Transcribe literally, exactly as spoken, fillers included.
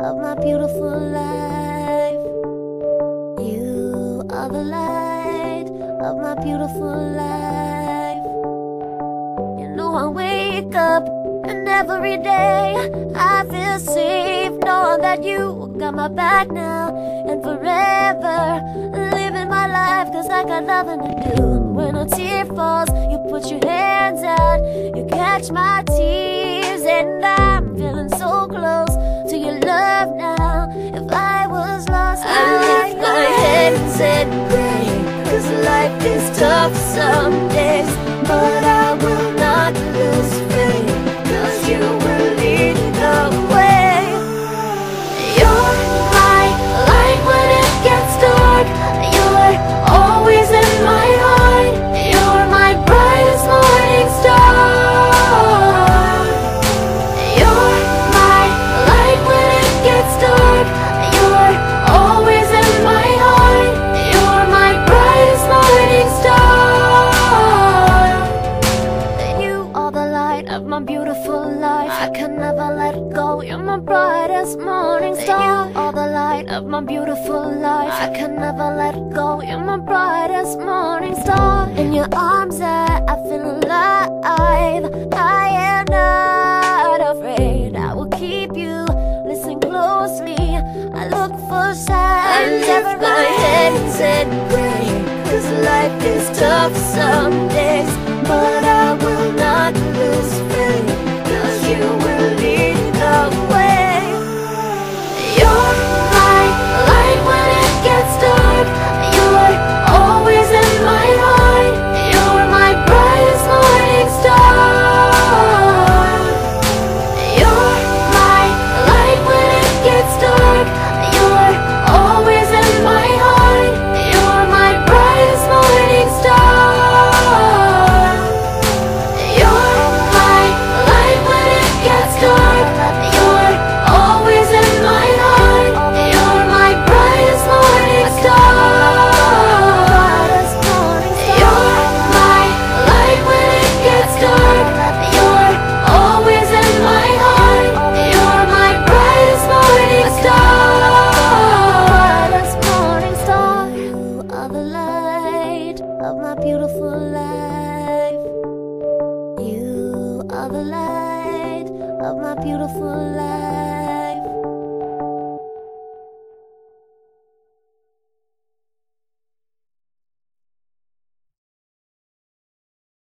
of my beautiful life. You are the light of my beautiful life. You know I wake up and every day I feel safe, knowing that you got my back now and forever. Living my life cause I got nothing to do. When a tear falls, you put your hands out, you catch my tears, and I'm feeling so close to your love now. If I was lost, I'd lift my hands and pray, cause life is tough some days, but I will not lose faith, cause you will lead the way. You're my light when it gets dark, you're always in my heart, you're my brightest morning star. You're my light when it gets dark, you're always in my heart, you're my brightest morning star. You are the light of my beautiful life, I can never let it go, you're my brightest morning star. You are the light of my beautiful life, I can never let it go, you're my brightest morning star. In your arms I, I feel alive, I am not afraid, I will keep you, listen closely, I look for signs. I lift my hands and pray, cause life is tough some days, but I will not lose faith, cause you will